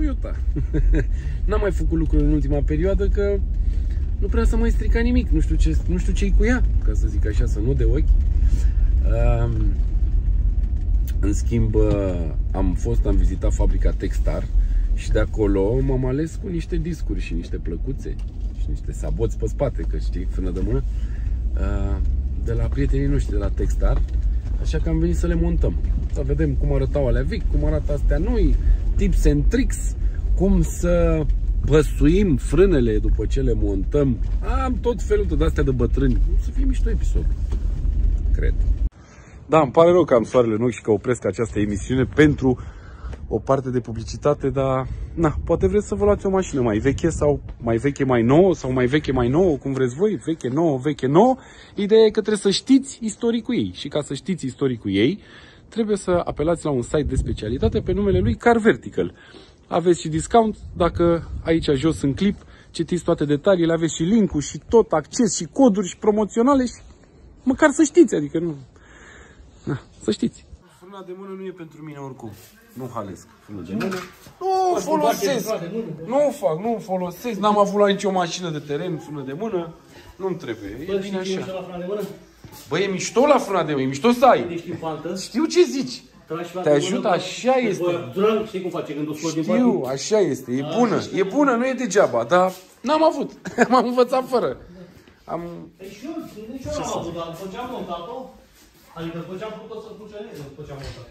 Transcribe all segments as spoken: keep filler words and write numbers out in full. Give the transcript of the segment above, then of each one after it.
Toyota. N-am mai făcut lucruri în ultima perioadă că nu prea s-a mai stricat nimic. Nu știu ce, nu știu ce-i cu ea, ca să zic așa, să nu de ochi. Uh, în schimb, uh, am fost, am vizitat fabrica Techstar și de acolo m-am ales cu niște discuri și niște plăcuțe și niște saboți pe spate, că știi, frână de mână, uh, de la prietenii noștri de la Techstar. Așa că am venit să le montăm. Să vedem cum arătau alea vechi, cum arată astea noi, tips and tricks, cum să băsuim frânele după ce le montăm. Am tot felul de astea de bătrâni. O să fie mișto episod, cred. Da, îmi pare rău că am soarele în ochi și că opresc această emisiune pentru o parte de publicitate, dar na, poate vreți să vă luați o mașină mai veche sau mai veche mai nouă sau mai veche mai nouă, cum vreți voi, veche nouă, veche nouă. Ideea e că trebuie să știți istoricul ei și ca să știți istoricul ei trebuie să apelați la un site de specialitate pe numele lui Car Vertical. Aveți și discount, dacă aici jos în clip citiți toate detaliile, aveți și link-ul și tot acces și coduri și promoționale și măcar să știți, adică nu... Na, să știți. Frâna de mână nu e pentru mine oricum. Nu halesc frână de mână. Nu folosesc. Nu fac, nu folosesc. N-am avut la nicio mașină de teren frână de mână. Nu-mi trebuie. E bine așa. Bă, e mișto la frâna de mână. E mișto să ai. Știu ce zici. Te ajută, așa este. Știu, așa este. E bună. E bună, nu e degeaba. Dar n-am avut. M-am învățat fără. Am... Și eu, nici eu n-am avut, dar făceam montat-o. Adică făceam tot să funcționeze, făceam montat.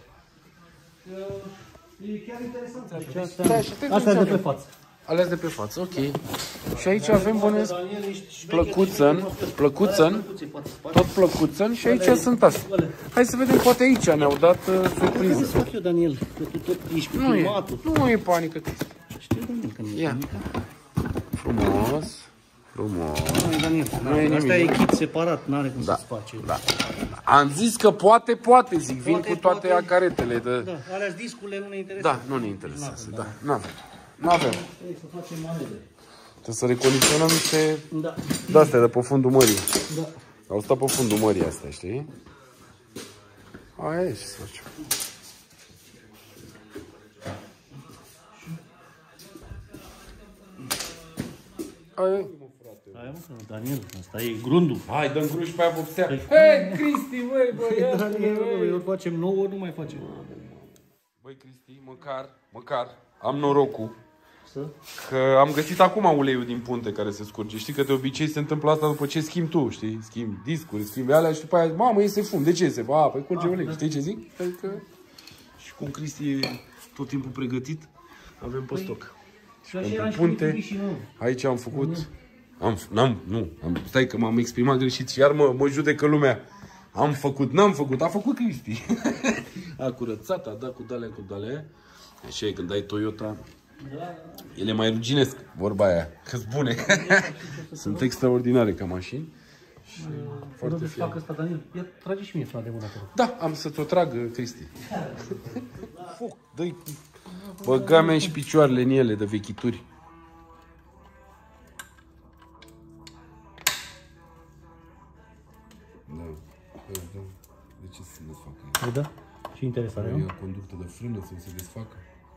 E chiar interesant. Astea de pe față. Alea de pe față, ok. Și aici avem, bănesc, plăcuțăn, plăcuțăn, tot plăcuțăn și aici sunt astea. Hai să vedem, poate aici ne-au dat uh, surpriză. Ce să fac eu, Daniel? Că tu tot ești filmatul. Nu e panică. Știu, Daniel, că nu e panică. Frumos. Frumos. Nu, Daniel, asta e kit separat, n-are cum să-ți face. Da. Am zis că poate, poate, zic, vin Poate, cu toate poate. acaretele de... Da, alea-s discurile, nu ne interesează. Da, nu ne interesează, da, n-avem. N-avem. Trebuie să facem manevre. Trebuie să recondiționăm niște Da. de-astea de pe fundul mării. Da. Au stat pe fundul mării astea, știi? Aia e, ce să facem. Aia e. Aia, mă, Daniel, asta e grundul. Hai, dăm grun și pe aia vopsea. Hei, Cristi, băi, băi, Daniel, ori facem nouă, ori nu mai facem. Băi, Cristi, măcar, măcar, am norocul Să? că am găsit acum uleiul din punte care se scurge. Știi că de obicei se întâmplă asta după ce schimbi tu, știi? Schimbi discuri, schimbi alea și după aia, mamă, iese fum. De ce iese? A, păi curge ulei. Știi ce zic? Adică... Și cum Cristi e tot timpul pregătit, avem pe stoc. Și pentru punte, aici am făcut... Am, n-am, nu, am, stai că m-am exprimat greșit și iar mă, mă judecă lumea. Am făcut, n-am făcut, a făcut Cristi. A curățat, a dat cu dale cu dale. Așa e, când dai Toyota, ele mai ruginesc, vorba aia, că-s bune. Sunt extraordinare ca mașini. Și foarte fier. Fac ăsta, Daniel, ia trage și mie frate de mână. Da, am să ți-o trag, Cristi. Foc, dă-i, băga-mi și picioarele în ele de vechituri. Da, de ce să se desfacă? Da? Și interesare, nu? E o conductă de frână să se desfacă.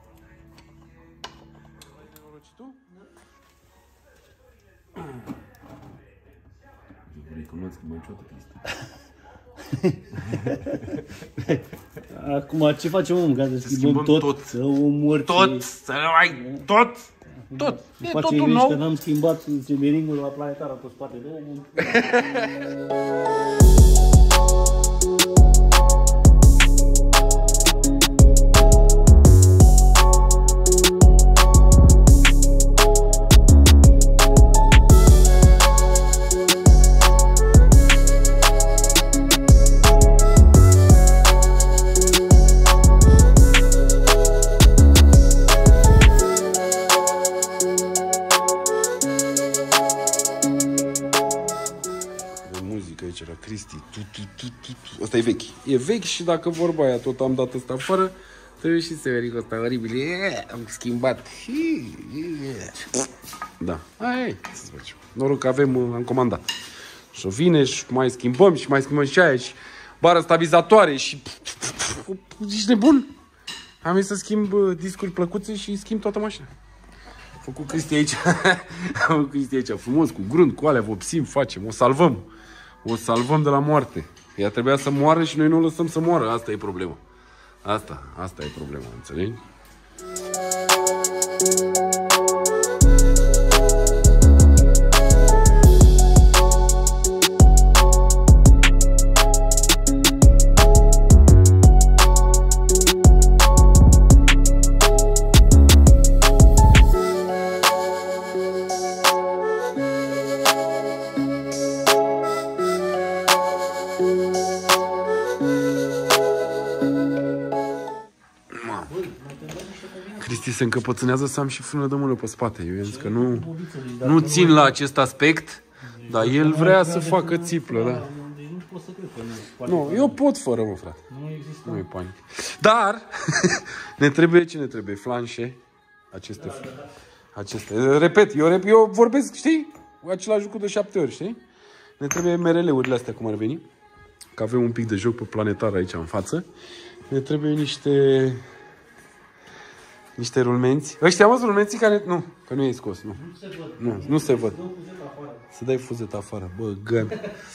Recunosc că mă ciută, Cristi. Acum, ce facem, om? Ca să schimbăm tot, tot, să omori... Tot, să ai tot, tot. E totul nou. Că n-am schimbat semeringul la planetară pe spate de omul. Asta e vechi. E vechi și dacă vorba aia tot am dat ăsta afară, trebuie și severicul ăsta oribil. Am schimbat. Da. Aia e. Să facem. Noroc că avem, am comandat. Și vine și mai schimbăm și mai schimbăm și aia și bară stabilizatoare și... Ești nebun? Am venit să schimb discuri plăcuțe și schimb toată mașina. A făcut Cristi aici. A făcut Cristi aici frumos, cu grând, cu alea, vopsim, facem, o salvăm. O salvăm de la moarte. Ea trebuia să moară și noi nu o lăsăm să moară. Asta e problema. Asta, asta e problema, înțelegi? Cristi se încăpățânează să am și frână de mână pe spate. Eu i-am zis că nu, nu țin la acest aspect, dar el vrea să facă țiplă, da. Nu, eu pot fără, mă, frate. Nu e panică. Dar ne trebuie, ce ne trebuie? Flanșe. Aceste, aceste. Repet, eu, eu vorbesc, știi? Același lucru de șapte ori, știi? Ne trebuie M R L-urile astea, cum ar veni. Că avem un pic de joc pe planetar aici în față. Ne trebuie niște... Niște rulmenți. Ăștia, mă, rulmenții care... Nu, că nu i-ai scos, nu. Nu se văd. Nu, nu se văd. Să dai fuzeta afară. Bă, găm.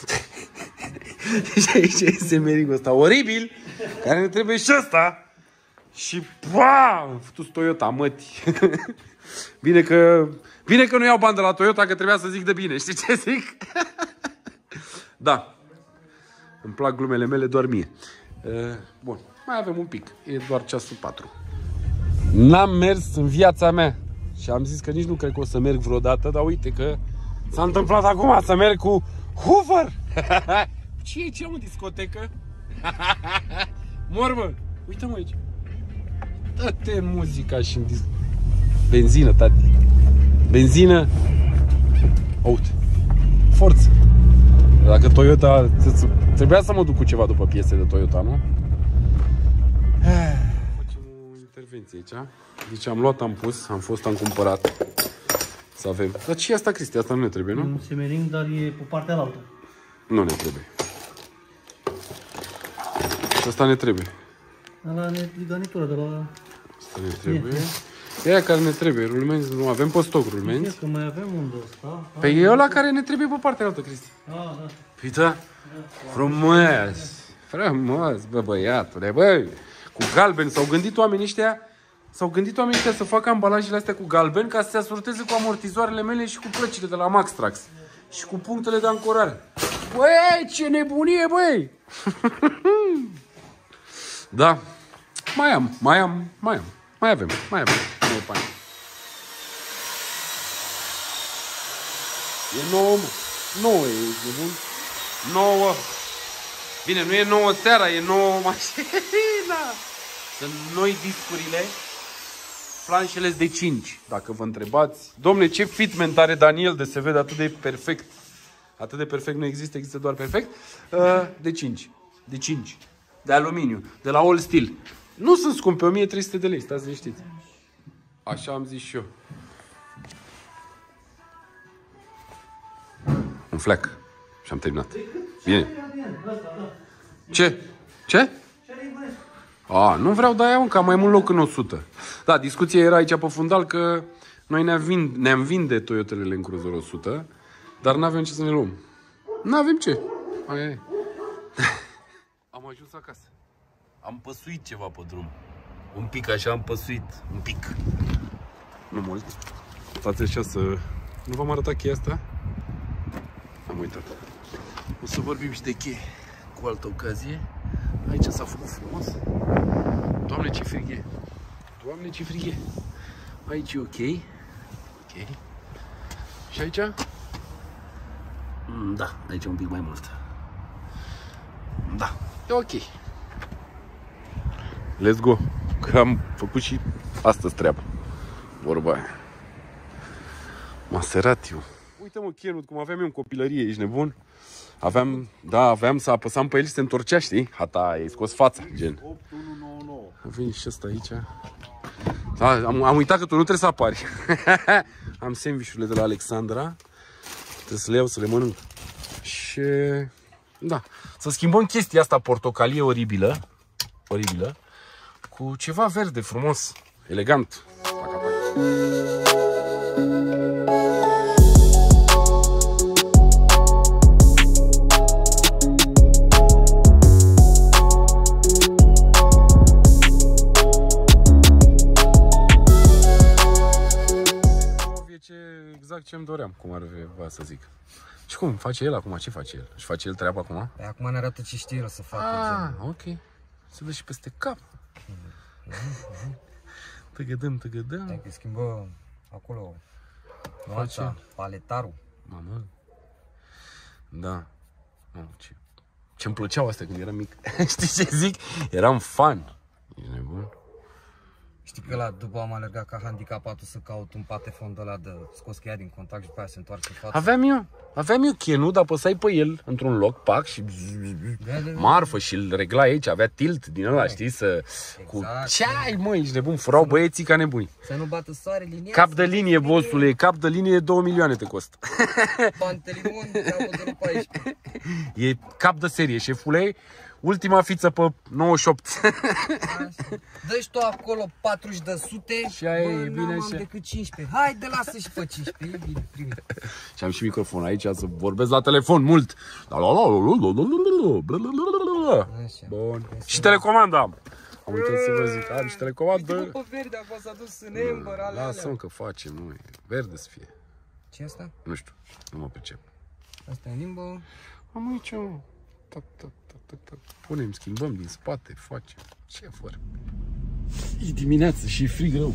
Și aici e semeringul ăsta oribil, care ne trebuie și ăsta. Și, pa! Am făcut Toyota, măti. Bine că... Bine că nu iau bani de la Toyota, că trebuia să zic de bine. Știi ce zic? Da. Îmi plac glumele mele doar mie. Bun, mai avem un pic. E doar ceasul patru. N-am mers în viața mea și am zis că nici nu cred că o să merg vreodată, dar uite că s-a întâmplat acum să merg cu Hoover. Ce e ce am în discotecă? Mor, bă, uite-mă aici. Dă-te muzica și în dis... Benzină, tati. Benzină. Uite. Forță. Dacă Toyota... Trebuia să mă duc cu ceva după piese de Toyota, nu? Intervenție aici. Deci am luat, am pus, am fost, am cumpărat. Să avem. Dar ce e asta, Cristi? Asta nu ne trebuie, nu? Un semering, dar e pe partea altă. Nu ne trebuie. Și asta ne trebuie. La garnitura de la... Asta ne trebuie. E aia care ne trebuie. Rulmenți, nu avem pe stoc rulmenți. Că mai avem unde ăsta. Păi e ăla care ne trebuie pe partea altă, Cristi. Ah, da. Păi da. Frumos. Frumos, bă, băiatule, băi. Cu galben. S-au gândit oamenii ăștia, s-au gândit oamenii ăștia să facă ambalajele astea cu galben ca să se asorteze cu amortizoarele mele și cu plăcile de la Maxtrax. Și cu punctele de ancorare. Băi, ce nebunie, băi! Da. Mai am, mai am, mai am. Mai avem, mai avem. Nu e pani. E nouă, mă. Nouă e, e bun. Nouă. Bine, nu e nouă seara, e nouă mașina. Sunt noi discurile. Flanșele de cinci, dacă vă întrebați. Dom'le, ce fitment are Daniel de se vede atât de perfect. Atât de perfect nu există, există doar perfect. De cinci. De cinci. De aluminiu. De la All Steel. Nu sunt scumpe, o mie trei sute de lei, stați liniștiți. Așa am zis și eu. Un fleac. Și am terminat. Bine. Ce? Ce? A, nu vreau, dar iau încă mai mult loc în o sută. Da, discuția era aici pe fundal că noi ne-am vinde, ne vinde Toyotele Land Cruiser o sută, dar n-avem ce să ne luăm. N-avem ce. Aia e. Am ajuns acasă. Am păsuit ceva pe drum. Un pic așa am păsuit. Un pic. Nu mult. Stați așa să... Nu v-am arătat cheia asta? Am uitat. O să vorbim și de cheie cu altă ocazie. Aici s-a făcut frumos. Doamne, ce frig e. Doamne, ce frig e. Aici e ok. Ok. Și aici? Mm, da, aici e un pic mai mult. Da, e ok. Let's go. Că am făcut și astăzi treaba. Vorba aia. Maserati-ul. Uite-mă, Kenwood, cum aveam eu în copilărie, ești nebun? Aveam, da, aveam să apăsam pe el și se întorcea, știi? Hata, ai scos fața, gen. opt unu nouă nouă. A venit și ăsta aici. Da, am, am uitat că tu nu trebuie să apari. Am sandwich-urile de la Alexandra. Trebuie să le iau, să le mănânc. Și... da, să schimbăm chestia asta portocalie oribilă. Oribilă. cu ceva verde frumos, elegant. Exact ce îmi doream, cum ar vrea să zic. Și cum? Face el acum? Ce face el? Își face el treaba acum? Păi acum ne arată ce știe el să facă. Ah, gen. Ok. Se dă și peste cap. Tăgădăm, tăgădăm. Dacă schimbă acolo nuanța, paletarul. Mamă. Da. Mamă, ce... Ce-mi plăceau astea când eram mic. Știi ce zic? Eram fan. Ești nebun? Știi că la după am alergat ca handicapatul să caut un patefon de ăla de scos cheia din contact și după aia se întoarce în față. Aveam eu. Aveam eu chenul, dar apăsai pe el într-un loc, pac, și marfă și îl regla aici, avea tilt din ăla, știi, să... Cu... Ce ai, mă, ești nebun? Furau băieții ca nebuni. Să nu bată soarele în cap de linie, bossule, cap de linie, două milioane te costă. Pantelimon, capul de paisprezece. E cap de serie, șefule. Ultima fiță pe nouăzeci și opt. Dă-și tu acolo patruzeci de sute. Și aia e bine și... decât cincisprezece. Hai, de lasă și pe cincisprezece. E bine, primit. Și am și microfon aici să vorbesc la telefon mult. Bun. Și telecomandă am. Am uitat să vă zic. Am și telecomandă. Uite, pe verde, acum s-a dus în Ember, alea. Lasă-mă că facem, nu e. Verde să fie. Ce asta? Nu știu, nu mă pricep. Asta e limbă. Am aici, mă. Tac, tac, tac, tac, tac. Punem, schimbăm din spate, facem. Ce fără? E dimineață și e frig rău.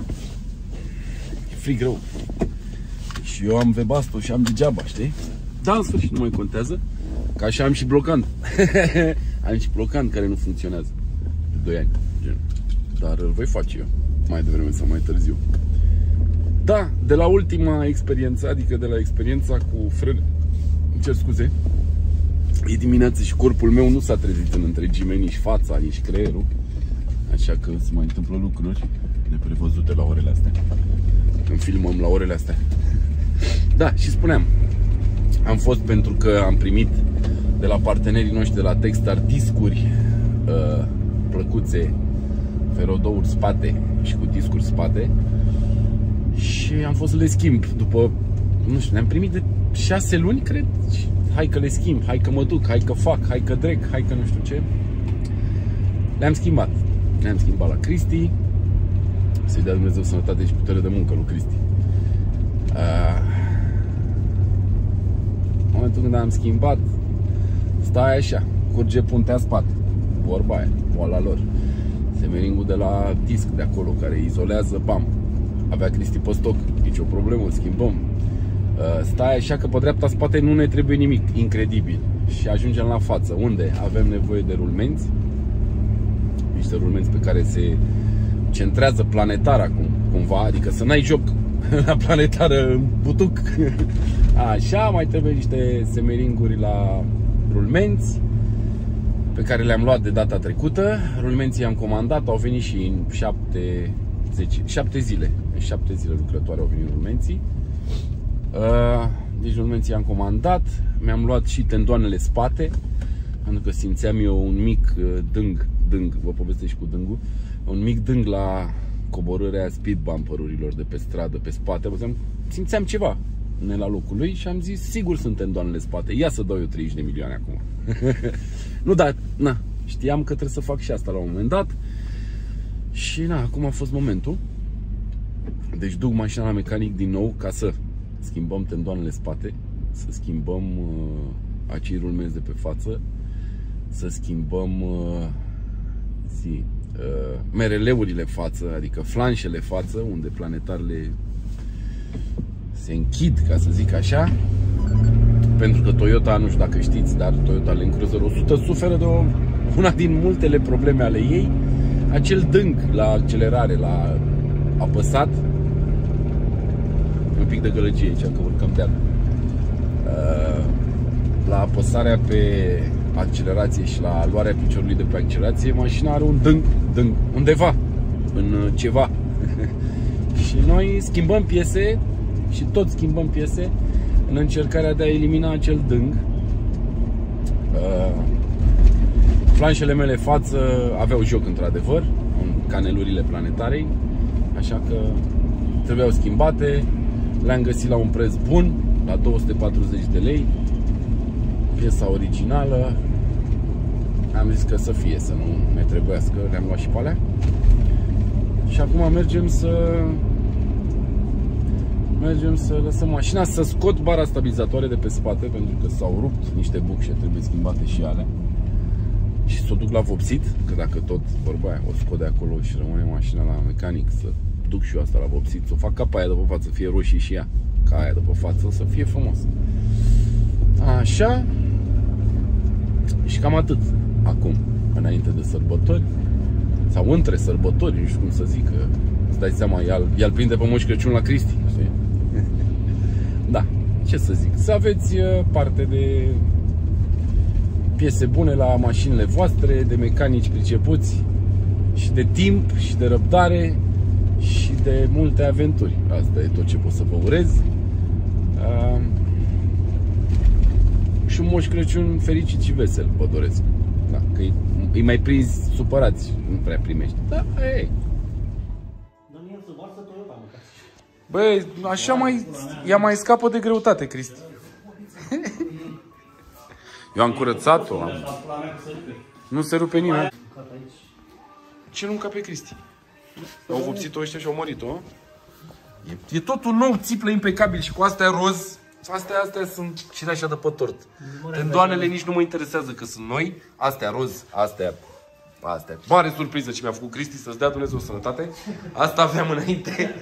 E frig rău. Și eu am Webasto și am degeaba, știi? Dar în sfârșit nu mai contează. Că așa am și blocant. Am și blocant care nu funcționează. De doi ani. Gen. Dar îl voi face eu. Mai devreme sau mai târziu. Da, de la ultima experiență, adică de la experiența cu frâne. Îmi cer scuze. E dimineață și corpul meu nu s-a trezit în întregime, nici fața, nici creierul. Așa că se mai întâmplă lucruri neprevăzute la orele astea. Când filmăm la orele astea. Da, și spuneam, am fost pentru că am primit de la partenerii noștri de la Techstar discuri uh, plăcuțe, ferodouri spate și cu discuri spate. Și am fost să le schimb după, nu știu, ne-am primit de șase luni, cred. Hai că le schimb, hai că mă duc, hai că fac, hai că drec, hai că nu știu ce. Le-am schimbat. Le-am schimbat la Cristi. Să-i dea Dumnezeu sănătate și putere de muncă lui Cristi. Uh, în momentul când am schimbat, stai așa, curge puntea spate. Vorba aia, boala lor. Semeringul de la disc de acolo, care izolează, bam. Avea Cristi pe stoc, nicio problemă, schimbăm. Stai așa că pe dreapta spate nu ne trebuie nimic, incredibil. Și ajungem la față, unde avem nevoie de rulmenți. Niște rulmenți pe care se centrează planetar acum, cumva, adică să n-ai joc la planetară în butuc. Așa, mai trebuie niște semeringuri la rulmenți pe care le-am luat de data trecută. Rulmenții am comandat, au venit și în șapte, zece, șapte zile. În șapte zile lucrătoare au venit rulmenții. Uh, deci rulmenții am comandat. Mi-am luat și tendoanele spate, pentru că simțeam eu un mic uh, dâng, dâng, vă povestesc și cu dângul, un mic dâng la coborârea speed bumper-urilor de pe stradă, pe spate. Simțeam ceva ne la locul lui și am zis, sigur sunt tendoanele spate, ia să dau eu treizeci de milioane acum. Nu, dar, na, știam că trebuie să fac și asta la un moment dat. Și na, acum a fost momentul. Deci duc mașina la mecanic din nou ca să schimbăm tendoanele spate, să schimbăm uh, acei rulmenți de pe față, să schimbăm uh, zi, uh, mereleurile în față, adică flanșele față, unde planetarele se închid, ca să zic așa. Pentru că Toyota, nu știu dacă știți, dar Toyota Land Cruiser o sută suferă de o, una din multele probleme ale ei, acel dâng la accelerare, la apăsat. Un pic de gălăgie aici, că urcăm deal. La apăsarea pe accelerație și la luarea piciorului de pe accelerație, mașina are un dâng, dâng undeva, în ceva. Și noi schimbăm piese și tot schimbăm piese în încercarea de a elimina acel dâng. Flanșele mele față aveau joc într-adevăr, canelurile planetarei, așa că trebuiau schimbate, le-am găsit la un preț bun, la două sute patruzeci de lei, piesa originală, am zis că să fie, să nu ne trebuiască, le-am luat și pe alea. Și acum mergem să mergem să lăsăm mașina, să scot bara stabilizatoare de pe spate, pentru că s-au rupt niște bucșe, trebuie schimbate și alea. Și să o duc la vopsit, că dacă tot vorba aia, o scot de acolo și rămâne mașina la mecanic, să duc și eu asta la vopsit, să o fac ca pe aia de pe față, să fie roșie și ea, ca aia de pe față, să fie frumos. Așa. Și cam atât acum, înainte de sărbători, sau între sărbători, nu știu cum să zic, că îți dai seama, i-al prinde pe Moș Crăciun la Cristi, știi? Da, ce să zic, să aveți parte de piese bune la mașinile voastre, de mecanici pricepuți și de timp și de răbdare și de multe aventuri. Asta e tot ce pot să vă urez. Uh, și un Moș Crăciun fericit și vesel vă doresc. Da, că îi mai prinzi supărați, nu prea primești. Da, ei. Daniel, să varsă Toyota, mă. Băi, așa mai, ea mai scapă de greutate, Cristi. Eu am curățat-o. Am... Nu se rupe nimeni. Ce nu încape Cristi? Au vopsit-o ăștia și au mărit-o. E, e totul nou, țiplă impecabil și cu astea roz. Astea, astea sunt și de așa de pe tort. Tendoanele nici nu mă interesează că sunt noi. Astea roz, astea, astea. Mare surpriză ce mi-a făcut Cristi, să-ți dea Dumnezeu sănătate. Asta aveam înainte.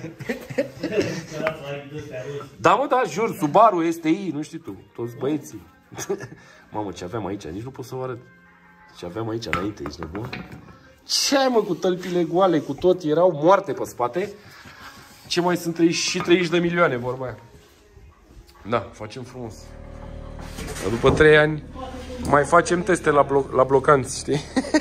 Da, mă, da, jur, Subaru, S T I, nu știi tu, toți băieții. Mamă, ce aveam aici, nici nu pot să vă arăt. Ce aveam aici înainte, ești nebun? Ce ai, mă, cu tălpile goale, cu tot, erau moarte pe spate. Ce mai sunt treizeci și treizeci de milioane, vorba aia. Da, facem frumos. După trei ani mai facem teste la, blo la blocanți, știi?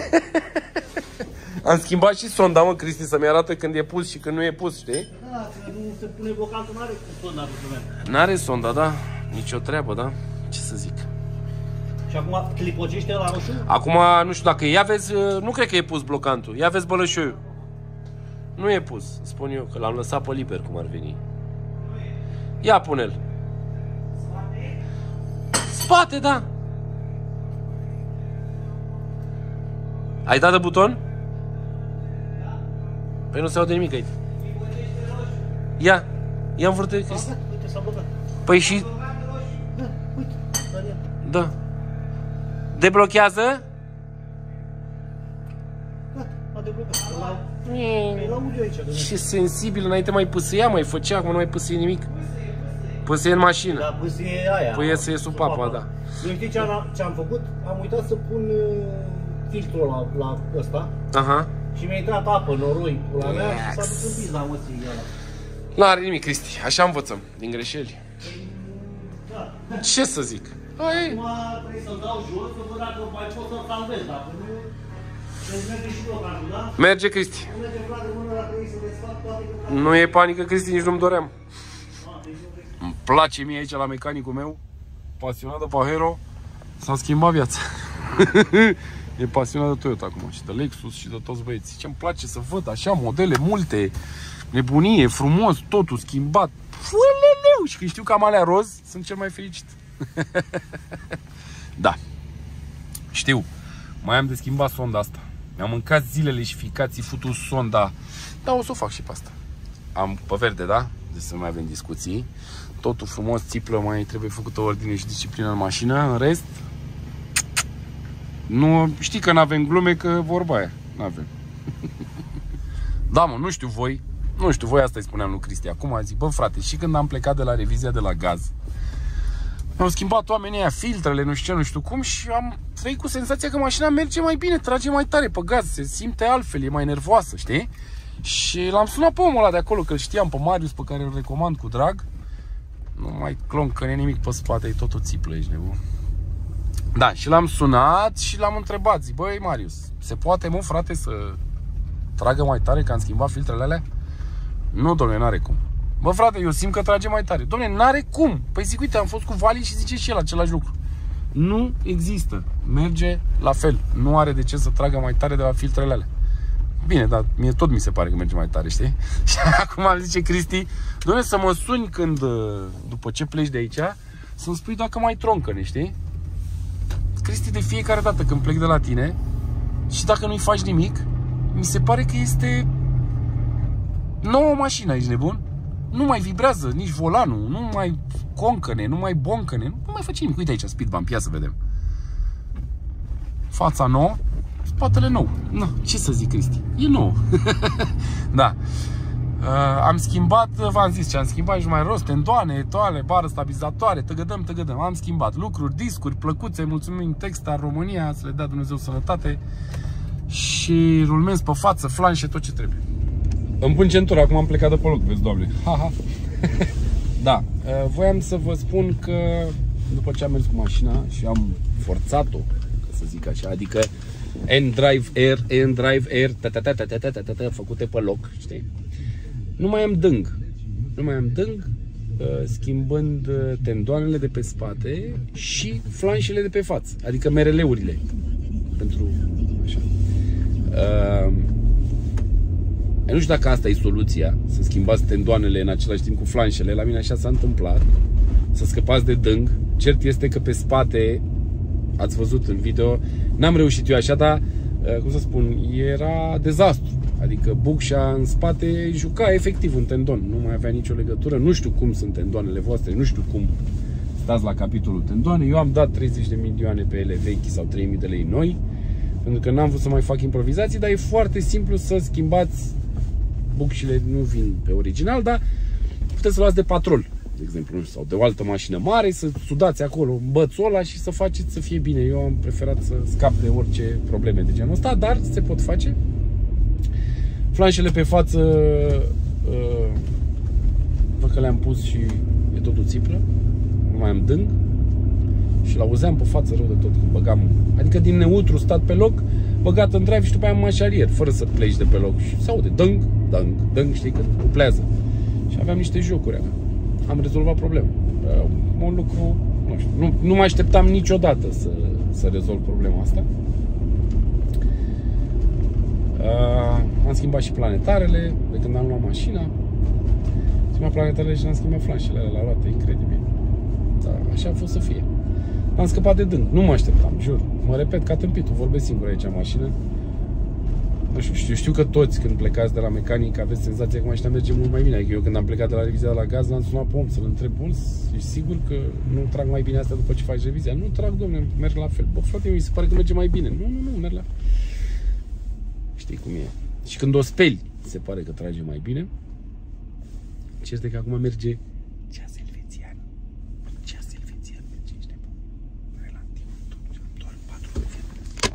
Am schimbat și sonda, mă, Cristi, să-mi arată când e pus și când nu e pus, știi? Da, că nu se pune blocantul, n-are sonda. N-are sonda, da. Nici o treabă, da. Ce să zic. Și acum clipocește la roșu? Acum, nu știu dacă ia vezi, nu cred că e pus blocantul. Ia vezi bălășoiul. Nu e pus, spun eu, că l-am lăsat pe liber, cum ar veni. Ia, pune-l. Spate? Spate, da. Ai dat de buton? Da. Păi nu se aude nimic aici. Ia, ia învârte, Cristi. Uite, s-a blocat. Păi și... Da, uite, Daniel. Da. Deblochează? Da, a deblocat. E la audio aici. Ce sensibil, înainte mai pâsâia, mai făcea, acum nu mai pâsâie nimic. Pâsâie în mașină. Da, pâsâie aia. Păi să ies sub papa, da. Eu știi ce am, ce am făcut? Am uitat să pun uh, filtrul la, la ăsta. Aha. Și mi-a intrat apă, noroi, pula mea, și s-a dus un pic la mății ăla. N-are nimic, Cristi, așa învățăm, din greșeli. Da. Ce să zic? Ai... Acum trebuie să-l dau jos, să văd dacă mai pot să-l salvez, dacă nu... Deci merge și blocantul, da? Merge, Cristi. Nu merge plat de mână, dacă trebuie să desfac toate cu... Nu e panică, Cristi, nici nu-mi doream. Îmi place mie aici la mecanicul meu, pasionat de Pajero, s-a schimbat viața. E pasionat de Toyota acum și de Lexus și de toți băieții. Ce-mi place să văd așa modele multe, nebunie, frumos, totul schimbat. Fueleleu! Și când știu că am alea roz, sunt cel mai fericit. Da. Știu. Mai am de schimbat sonda asta. Mi-am mâncat zilele și ficații futul sonda. Da, o să o fac și pe asta. Am pe verde, da? Deci să nu mai avem discuții. Totul frumos, țiplă, mai trebuie făcută ordine și disciplină în mașină. În rest, nu, știi că n-avem glume, că vorba aia. N-avem. Da, mă, nu știu voi. Nu știu voi, asta îi spuneam lui Cristi. Acum zic, bă, frate, și când am plecat de la revizia de la gaz, mi-au schimbat oamenii aia filtrele, nu știu ce, nu știu cum, și am trăit cu senzația că mașina merge mai bine, trage mai tare pe gaz, se simte altfel, e mai nervoasă, știi? Și l-am sunat pe omul ăla de acolo, că îl știam, pe Marius, pe care îl recomand cu drag. Nu mai cloncăne nimic pe spate, e tot o țiplă, ești nebun. Da, și l-am sunat și l-am întrebat, zic, băi, Marius, se poate, mă, frate, să tragă mai tare, că am schimbat filtrele alea? Nu, dom'le, n-are cum. Bă, frate, eu simt că trage mai tare. Dom'le, n-are cum. Păi zic, uite, am fost cu Vali și zice și el același lucru. Nu există. Merge la fel. Nu are de ce să tragă mai tare de la filtrele alea. Bine, dar mie tot mi se pare că merge mai tare, știi? Și acum îmi zice Cristi, doamne, să mă suni când, după ce pleci de aici, să-mi spui dacă mai troncă-ne, știi? Cristi, de fiecare dată când plec de la tine și dacă nu-i faci nimic, mi se pare că este nouă mașină, ești nebun? Nu mai vibrează nici volanul, nu mai concăne, nu mai boncăne, nu mai face nimic. Uite aici, speed bump, ia să vedem. Fața nouă, spatele nou. No, ce să zic, Cristi? E nou. Da. Uh, am schimbat, v-am zis ce am schimbat și mai rost, tendoane, toale, bară stabilizatoare, tăgădăm, tăgădăm. Am schimbat lucruri, discuri, plăcuțe, mulțumim Textar România, să le dea Dumnezeu sănătate. Și rulmenți pe față, flanșe, tot ce trebuie. Îmi pun centura, acum am plecat de pe loc, vezi, Doamne. Ha, ha. Da, uh, voiam să vă spun că după ce am mers cu mașina și am forțat-o, ca să zic așa, adică N-Drive Air, N-Drive Air, făcute pe loc, știi? Nu mai am dâng, nu mai am dâng, schimbând tendoanele de pe spate și flanșele de pe față, adică mereleurile, pentru așa. Uh, nu știu dacă asta e soluția, să schimbați tendoanele în același timp cu flanșele, la mine așa s-a întâmplat, să scăpați de dâng. Cert este că pe spate, ați văzut în video, n-am reușit eu așa, dar, cum să spun, era dezastru. Adică bucșa în spate juca efectiv un tendon, nu mai avea nicio legătură. Nu știu cum sunt tendoanele voastre, nu știu cum stați la capitolul tendoane. Eu am dat treizeci de milioane pe ele vechi sau trei mii de lei noi, pentru că n-am vrut să mai fac improvizații, dar e foarte simplu să schimbați bucșile, nu vin pe original, dar puteți să luați de patrol, de exemplu, sau de o altă mașină mare, să sudați acolo bățul ăla și să faceți să fie bine. Eu am preferat să scap de orice probleme de genul ăsta, dar se pot face. Flanșele pe față, uh, văd că le-am pus și e totul țiplă, nu mai am dâng și l-auzeam pe față rău de tot când băgam, adică din neutru stat pe loc, băgat în drive și după aia în mașarier, fără să pleci de pe loc și se aude dâng, dâng, dâng, știi, că uplează. Și aveam niște jocuri acolo. Am rezolvat problema. Un lucru, nu știu, nu, nu mă așteptam niciodată să, să rezolv problema asta. Uh, am schimbat și planetarele de când am luat mașina. Am schimbat planetarele și am schimbat flanșele alea la roată, incredibil. Da, așa a fost să fie. Am scăpat de dâng, nu mă așteptam, jur. Mă repet ca tâmpitul, vorbesc singur aici în mașină. Nu știu, știu, știu că toți când plecați de la mecanic aveți senzația că mașina merge mult mai bine. Adică eu când am plecat de la revizia de la gaz l-am sunat pe om să-l întreb, bun, ești sigur că nu trag mai bine asta după ce faci revizia? Nu trag, domne, merg la fel. Bă, frate, mi se pare că merge mai bine. Nu, nu, nu, merg la fel. Știi cum e. Și când o speli, se pare că trage mai bine. Ce este că acum merge ceas elvețian. Ceas elvețian merge, ești nebun. Relativ, doar patru de fiecare.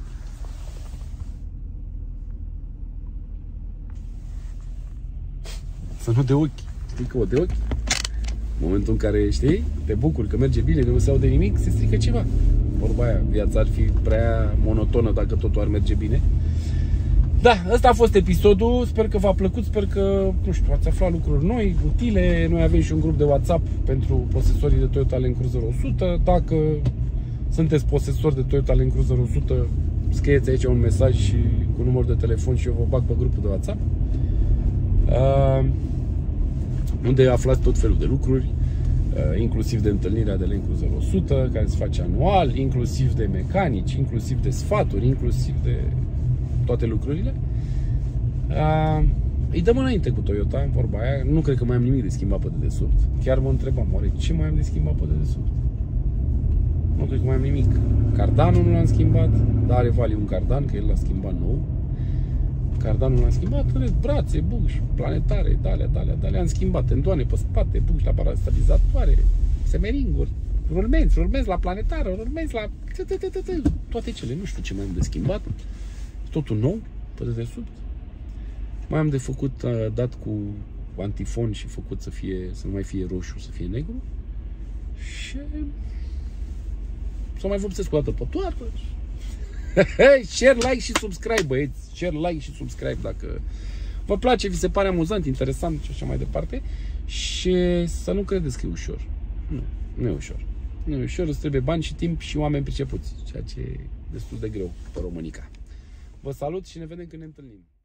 Să nu de ochi. Știi că o de ochi? În momentul în care, știi, te bucuri că merge bine, nu se aude nimic, se strică ceva. Vorba aia, viața ar fi prea monotonă dacă totul ar merge bine. Da, ăsta a fost episodul, sper că v-a plăcut, sper că, nu știu, ați aflat lucruri noi, utile. Noi avem și un grup de WhatsApp pentru posesorii de Toyota Land Cruiser o sută. Dacă sunteți posesori de Toyota Land Cruiser o sută, scrieți aici un mesaj și cu număr de telefon și eu vă bag pe grupul de WhatsApp, uh, unde aflați tot felul de lucruri, uh, inclusiv de întâlnirea de Land Cruiser o sută, care se face anual, inclusiv de mecanici, inclusiv de sfaturi, inclusiv de toate lucrurile. Uh, îi dăm înainte cu Toyota, în vorba aia. Nu cred că mai am nimic de schimbat pe dedesubt. Chiar mă întrebam, oare ce mai am de schimbat pe dedesubt? Nu cred că mai am nimic. Cardanul nu l-am schimbat, dar are Vali un cardan, că el l-a schimbat nou. Cardanul l-am schimbat, brațe, buși, planetare, dalea, dalea, dalea. Am schimbat tendoane pe spate, buși la bară stabilizatoare, semeringuri, rulmenți, rulmenți la planetară, rulmenți la... toate cele, nu știu ce mai am de schimbat. Totul nou, pe dedesubt. Mai am de făcut, dat cu antifon și făcut să fie, să nu mai fie roșu, să fie negru. Și să mai vopsesc o dată pe toată. Share, like și subscribe, băieți. Share, like și subscribe dacă vă place, vi se pare amuzant, interesant și așa mai departe. Și să nu credeți că e ușor. Nu, nu e ușor. Nu e ușor, îți trebuie bani și timp și oameni pricepuți, ceea ce e destul de greu pe Românica. Vă salut și ne vedem când ne întâlnim.